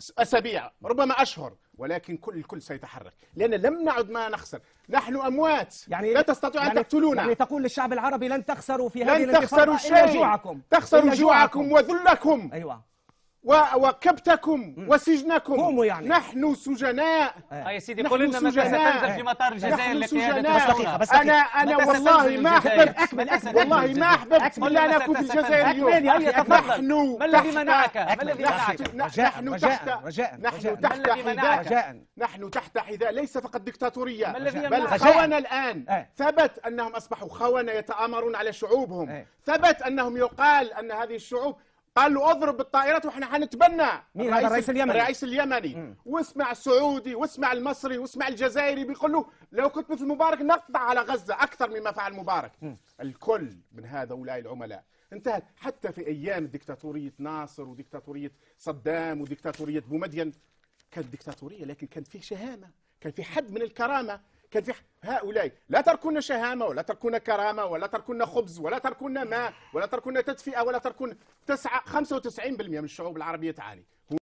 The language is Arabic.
أسابيع ربما أشهر، ولكن الكل سيتحرك، لأن لم نعد ما نخسر. نحن أموات، لا تستطيعوا أن تقتلونا. يعني تقول للشعب العربي لن تخسروا في هذه لن الانتفاضة تخسروا إلا شيء، جوعكم، تخسروا جوعكم وذلكم. أيوة. وكبتكم وسجنكم. قوموا يعني. نحن سجناء. يا سيدي قل لنا متى ستنزل في مطار الجزائر لقيادة سجناء. أنا والله ما أحببت، والله ما أحببت إلا أن أكون في الجزائر اليوم. ما الذي منعك؟ ما الذي منعك؟ نحن تحت حذاء ليس فقط ديكتاتورية، بل بل خونة الآن. ثبت أنهم أصبحوا خونة يتآمرون على شعوبهم. ثبت أنهم يقال أن هذه الشعوب قالوا اضرب بالطائرات واحنا حنتبنى. مين هذا؟ الرئيس اليمني. الرئيس اليمني. واسمع السعودي واسمع المصري واسمع الجزائري بيقول له لو كنت مثل مبارك نقطع على غزة أكثر مما فعل مبارك. الكل من هؤلاء العملاء انتهت. حتى في أيام ديكتاتورية ناصر وديكتاتورية صدام وديكتاتورية بومدين كانت ديكتاتورية، لكن كان في شهامة، كان في حد من الكرامة. كان في هؤلاء لا تركون شهامة ولا تركون كرامة ولا تركون خبز ولا تركون ماء ولا تركون تدفئة ولا تركون 95% من الشعوب العربية تعاني.